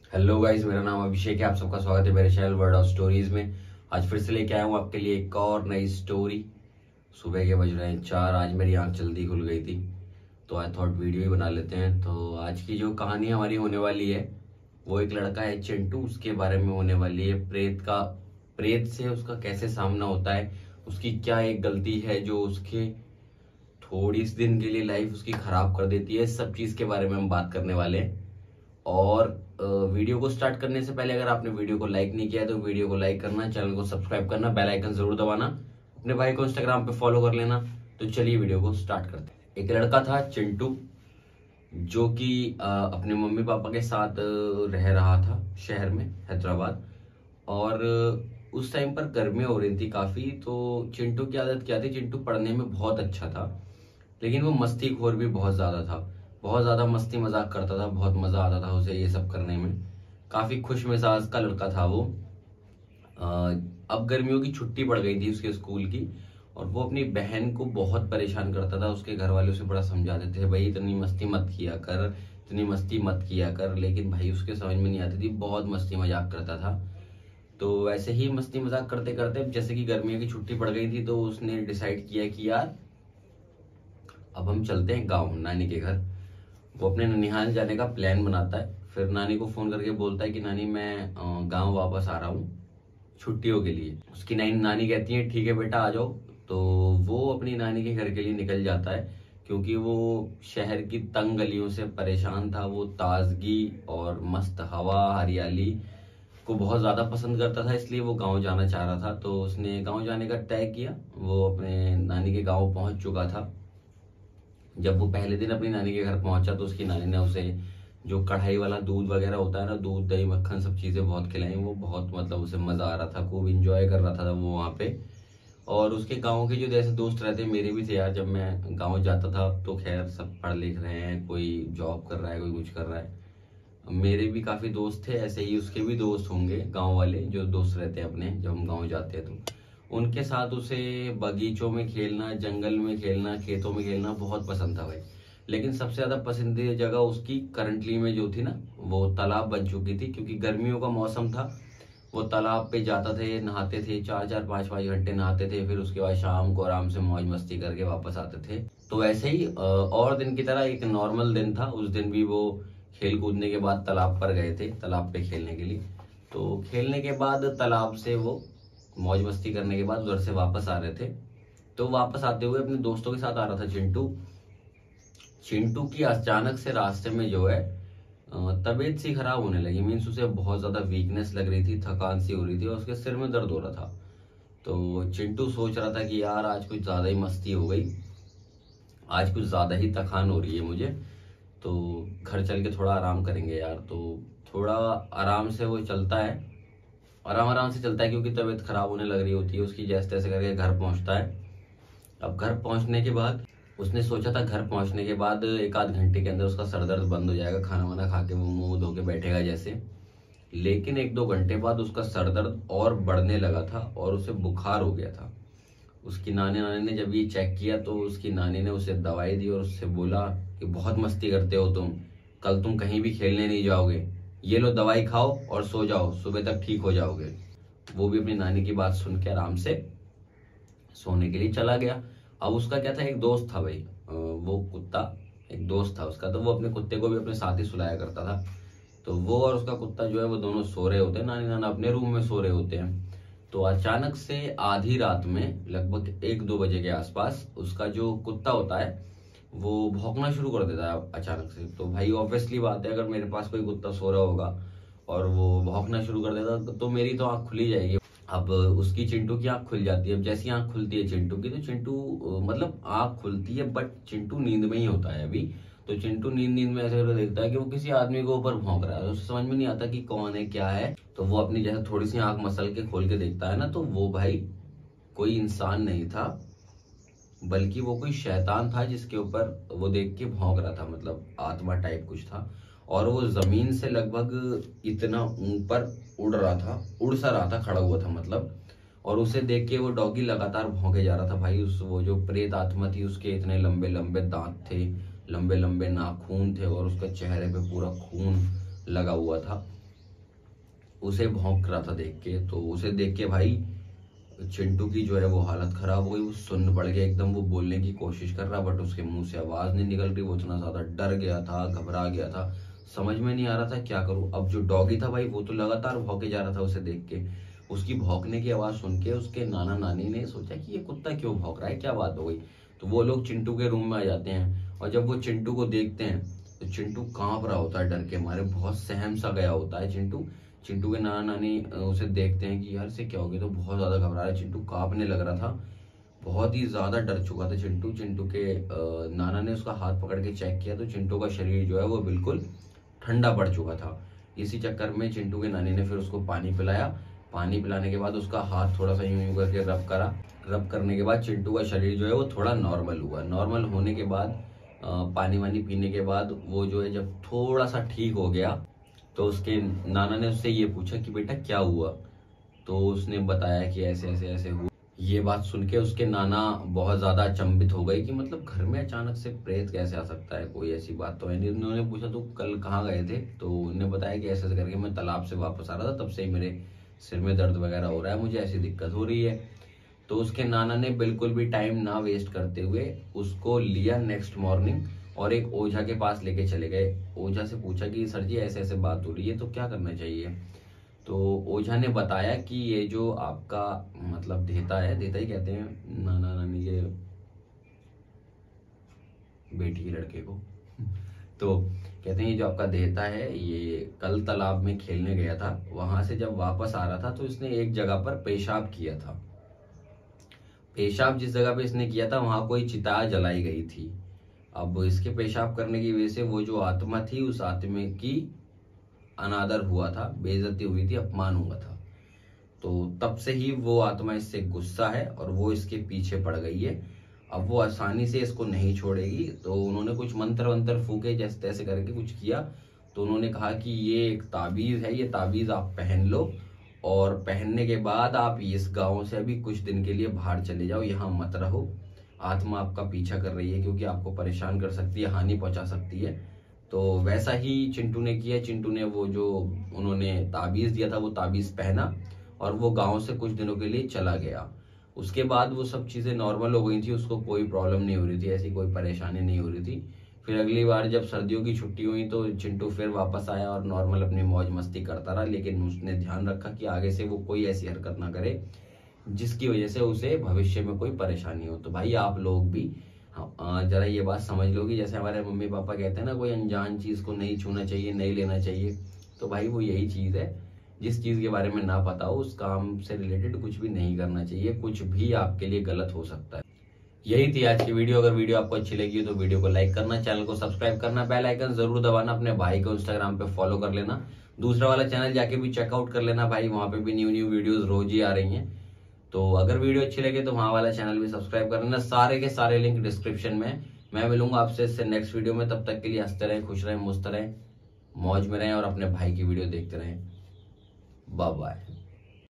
Hello guys, मेरा नाम अभिषेक है। आप सबका स्वागत है मेरे चैनल वर्ड ऑफ स्टोरीज में। आज फिर से लेके आया हूँ आपके लिए एक और नई स्टोरी। सुबह के बज रहे हैं 4। आज मेरी आंख जल्दी खुल गई थी तो आई थॉट वीडियो ही बना लेते हैं। तो आज की जो कहानी हमारी होने वाली है वो एक लड़का है चिंटू, उसके बारे में होने वाली है। प्रेत से उसका कैसे सामना होता है, उसकी क्या एक गलती है जो उसके थोड़ी इस दिन के लिए लाइफ उसकी खराब कर देती है। इस सब चीज के बारे में हम बात करने वाले हैं। और वीडियो को स्टार्ट करने से पहले अगर आपने वीडियो को लाइक नहीं किया है तो वीडियो को लाइक करना, चैनल को सब्सक्राइब करना, बेल आइकन जरूर दबाना, अपने भाई को इंस्टाग्राम पे फॉलो कर लेना। तो चलिए वीडियो को स्टार्ट करते हैं। एक लड़का था चिंटू, जो कि अपने मम्मी पापा के साथ रह रहा था शहर में, हैदराबाद। और उस टाइम पर गर्मियां हो रही थी काफी। तो चिंटू की आदत क्या थी, चिंटू पढ़ने में बहुत अच्छा था लेकिन वो मस्तीखोर भी बहुत ज्यादा था। बहुत ज्यादा मस्ती मजाक करता था, बहुत मजा आता था उसे ये सब करने में। काफी खुश मिजाज का लड़का था वो। अब गर्मियों की छुट्टी पड़ गई थी उसके स्कूल की, और वो अपनी बहन को बहुत परेशान करता था। उसके घर वाले उसे बड़ा समझाते थे, भाई इतनी मस्ती मत किया कर, इतनी मस्ती मत किया कर, लेकिन भाई उसके समझ में नहीं आती थी, बहुत मस्ती मजाक करता था। तो वैसे ही मस्ती मजाक करते करते जैसे कि गर्मियों की छुट्टी पड़ गई थी तो उसने डिसाइड किया कि यार अब हम चलते हैं गाँव, नानी के घर। वो अपने ननिहाल जाने का प्लान बनाता है। फिर नानी को फोन करके बोलता है कि नानी मैं गांव वापस आ रहा हूँ छुट्टियों के लिए। उसकी नानी कहती है ठीक है बेटा आ जाओ। तो वो अपनी नानी के घर के लिए निकल जाता है, क्योंकि वो शहर की तंग गलियों से परेशान था। वो ताजगी और मस्त हवा, हरियाली को बहुत ज्यादा पसंद करता था, इसलिए वो गांव जाना चाह रहा था। तो उसने गांव जाने का तय किया। वो अपने नानी के गांव पहुंच चुका था। जब वो पहले दिन अपनी नानी के घर पहुंचा तो उसकी नानी ने उसे जो कढ़ाई वाला दूध वगैरह होता है ना, दूध दही मक्खन सब चीजें बहुत खिलाई। वो बहुत मतलब उसे मजा आ रहा था, खूब इंजॉय कर रहा था वो वहाँ पे। और उसके गाँव के जो जैसे दोस्त रहते हैं, मेरे भी थे यार। जब मैं गाँव जाता था तो खैर सब पढ़ लिख रहे हैं, कोई जॉब कर रहा है, कोई कुछ कर रहा है। मेरे भी काफी दोस्त थे, ऐसे ही उसके भी दोस्त होंगे गाँव वाले जो दोस्त रहते हैं अपने, जब हम गाँव जाते हैं तो उनके साथ उसे बगीचों में खेलना, जंगल में खेलना, खेतों में खेलना बहुत पसंद था भाई। लेकिन सबसे ज्यादा पसंदीदा जगह उसकी करंटली में जो थी ना, वो तालाब बन चुकी थी, क्योंकि गर्मियों का मौसम था। वो तालाब पे जाता थे, नहाते थे, 4-4 5-5 घंटे नहाते थे। फिर उसके बाद शाम को आराम से मौज मस्ती करके वापस आते थे। तो वैसे ही और दिन की तरह एक नॉर्मल दिन था। उस दिन भी वो खेल कूदने के बाद तालाब पर गए थे, तालाब पे खेलने के लिए। तो खेलने के बाद तालाब से वो मौज मस्ती करने के बाद उधर से वापस आ रहे थे। तो वापस आते हुए अपने दोस्तों के साथ आ रहा था चिंटू। चिंटू की अचानक से रास्ते में जो है तबीयत सी खराब होने लगी। मीन्स उसे बहुत ज्यादा वीकनेस लग रही थी, थकान सी हो रही थी और उसके सिर में दर्द हो रहा था। तो चिंटू सोच रहा था कि यार आज कुछ ज्यादा ही मस्ती हो गई, आज कुछ ज्यादा ही थकान हो रही है मुझे, तो घर चल के थोड़ा आराम करेंगे यार। तो थोड़ा आराम से वो चलता है, आराम आराम से चलता है, क्योंकि तबीयत खराब होने लग रही होती है उसकी। जैसे तैसे करके घर पहुंचता है। अब घर पहुंचने के बाद उसने सोचा था घर पहुंचने के बाद 1 आध घंटे के अंदर उसका सर दर्द बंद हो जाएगा, खाना वाना खा के वो मुंह धो के बैठेगा जैसे। लेकिन 1-2 घंटे बाद उसका सर दर्द और बढ़ने लगा था और उसे बुखार हो गया था। उसकी नानी नानी ने जब ये चेक किया तो उसकी नानी ने उसे दवाई दी और उससे बोला कि बहुत मस्ती करते हो तुम, कल तुम कहीं भी खेलने नहीं जाओगे, ये लो दवाई खाओ और सो जाओ, सुबह तक ठीक हो जाओगे। वो भी अपनी नानी की बात सुन के आराम से सोने के लिए चला गया। अब उसका क्या था, एक दोस्त था भाई, वो कुत्ता, एक दोस्त था उसका। तो वो अपने कुत्ते को भी अपने साथ ही सुलाया करता था। तो वो और उसका कुत्ता जो है वो दोनों सो रहे होते हैं, नानी नाना अपने रूम में सो रहे होते हैं। तो अचानक से आधी रात में लगभग 1-2 बजे के आसपास उसका जो कुत्ता होता है वो भौंकना शुरू कर देता है अचानक से। तो भाई ऑब्वियसली बात है, अगर मेरे पास कोई कुत्ता सो रहा होगा और वो भौंकना शुरू कर देता तो मेरी तो आंख खुली जाएगी। अब उसकी चिंटू की आंख खुल जाती है। अब जैसी आंख खुलती है चिंटू की, तो चिंटू मतलब आंख खुलती है बट चिंटू नींद में ही होता है अभी। तो चिंटू नींद नींद में ऐसे करके देखता है कि वो किसी आदमी के ऊपर भौंक रहा है। उसे समझ में नहीं आता कि कौन है क्या है। तो वो अपनी जैसे थोड़ी सी आंख मसल के खोल के देखता है ना, तो वो भाई कोई इंसान नहीं था, बल्कि वो कोई शैतान था जिसके ऊपर वो देख के भौंक रहा था, मतलब आत्मा टाइप कुछ था। और वो जमीन से लगभग इतना ऊपर उड़ रहा था, उड़ सा रहा था, खड़ा हुआ था मतलब। और उसे देख के वो डॉगी लगातार भौंके जा रहा था भाई। उस वो जो प्रेत आत्मा थी उसके इतने लंबे लंबे दांत थे, लंबे लंबे नाखून थे और उसका चेहरे पे पूरा खून लगा हुआ था। उसे भौंक रहा था देख के। तो उसे देख के भाई चिंटू की जो है वो हालत खराब हो गई। वो सुन्न पड़ गया एकदम, वो बोलने की कोशिश कर रहा बट उसके मुंह से आवाज नहीं निकल रही। वो इतना ज्यादा डर गया था, घबरा गया था, समझ में नहीं आ रहा था क्या करूं। अब जो डॉगी था भाई वो तो लगातार भौंके जा रहा था उसे देख के। उसकी भौंकने की आवाज सुन के उसके नाना नानी ने सोचा कि ये कुत्ता क्यों भौंक रहा है, क्या बात हो गई। तो वो लोग चिंटू के रूम में आ जाते हैं और जब वो चिंटू को देखते हैं तो चिंटू कांप रहा होता है डर के मारे, बहुत सहम सा गया होता है चिंटू। चिंटू के नाना नानी उसे देखते हैं कि यार से क्या हो गया, तो बहुत ज्यादा घबरा रहा है चिंटू, कांपने लग रहा था, बहुत ही ज्यादा डर चुका था चिंटू। चिंटू के नाना ने उसका हाथ पकड़ के चेक किया तो चिंटू का शरीर जो है वो बिल्कुल ठंडा पड़ चुका था। इसी चक्कर में चिंटू के नानी ने फिर उसको पानी पिलाया। पानी पिलाने के बाद उसका हाथ थोड़ा सा यूं यूं करके रब करा। रब करने के बाद चिंटू का शरीर जो है वो थोड़ा नॉर्मल हुआ। नॉर्मल होने के बाद पानी वानी पीने के बाद वो जो है जब थोड़ा सा ठीक हो गया तो उसके नाना ने उससे ये पूछा कि बेटा क्या हुआ। तो उसने बताया कि ऐसे ऐसे ऐसे हुआ। ये बात सुन के उसके नाना बहुत ज्यादा अचंभित हो गए कि मतलब घर में अचानक से प्रेत कैसे आ सकता है, कोई ऐसी बात तो है नहीं। उन्होंने पूछा तो कल कहाँ गए थे, तो उन्होंने बताया कि ऐसे ऐसे करके मैं तालाब से वापस आ रहा था, तब से ही मेरे सिर में दर्द वगैरह हो रहा है, मुझे ऐसी दिक्कत हो रही है। तो उसके नाना ने बिल्कुल भी टाइम ना वेस्ट करते हुए उसको लिया नेक्स्ट मॉर्निंग और एक ओझा के पास लेके चले गए। ओझा से पूछा कि सर जी ऐसे ऐसे बात हो रही है तो क्या करना चाहिए। तो ओझा ने बताया कि ये जो आपका मतलब देहता है, देहता ही कहते हैं नाना नानी के बेटी के लड़के को, तो कहते हैं ये जो आपका देहता है ये कल तालाब में खेलने गया था, वहां से जब वापस आ रहा था तो इसने एक जगह पर पेशाब किया था। पेशाब जिस जगह पे इसने किया था वहां कोई चिता जलाई गई थी। अब इसके पेशाब करने की वजह से वो जो आत्मा थी उस आत्मा की अनादर हुआ था, बेइज्जती हुई थी, अपमान हुआ था। तो तब से ही वो आत्मा इससे गुस्सा है और वो इसके पीछे पड़ गई है। अब वो आसानी से इसको नहीं छोड़ेगी। तो उन्होंने कुछ मंत्र वंत्र फूके, जैसे तैसे करके कुछ किया। तो उन्होंने कहा कि ये एक ताबीज है, ये ताबीज आप पहन लो और पहनने के बाद आप इस गांव से अभी कुछ दिन के लिए बाहर चले जाओ, यहाँ मत रहो। आत्मा आपका पीछा कर रही है क्योंकि आपको परेशान कर सकती है, हानि पहुंचा सकती है। तो वैसा ही चिंटू ने किया। चिंटू ने वो जो उन्होंने ताबीज दिया था वो ताबीज पहना और वो गांव से कुछ दिनों के लिए चला गया। उसके बाद वो सब चीजें नॉर्मल हो गई थी, उसको कोई प्रॉब्लम नहीं हो रही थी, ऐसी कोई परेशानी नहीं हो रही थी। फिर अगली बार जब सर्दियों की छुट्टी हुई तो चिंटू फिर वापस आया और नॉर्मल अपनी मौज मस्ती करता रहा, लेकिन उसने ध्यान रखा कि आगे से वो कोई ऐसी हरकत ना करे जिसकी वजह से उसे भविष्य में कोई परेशानी हो। तो भाई आप लोग भी जरा ये बात समझ लो कि जैसे हमारे मम्मी पापा कहते हैं ना, कोई अनजान चीज को नहीं छूना चाहिए, नहीं लेना चाहिए। तो भाई वो यही चीज है, जिस चीज के बारे में ना पता हो उस काम से रिलेटेड कुछ भी नहीं करना चाहिए, कुछ भी आपके लिए गलत हो सकता है। यही थी आज की वीडियो। अगर वीडियो आपको अच्छी लगी तो वीडियो को लाइक करना, चैनल को सब्सक्राइब करना, बेल आइकन जरूर दबाना, अपने भाई को इंस्टाग्राम पे फॉलो कर लेना, दूसरा वाला चैनल जाके भी चेकआउट कर लेना भाई, वहां पे भी न्यू न्यू वीडियोस रोज ही आ रही हैं। तो अगर वीडियो अच्छी लगे तो वहां वाला चैनल भी सब्सक्राइब कर लेना। सारे के सारे लिंक डिस्क्रिप्शन में। मैं मिलूंगा आपसे इससे नेक्स्ट वीडियो में, तब तक के लिए हंसते रहें, खुश रहें, मस्त रहें, मौज में रहें और अपने भाई की वीडियो देखते रहें। Bye bye.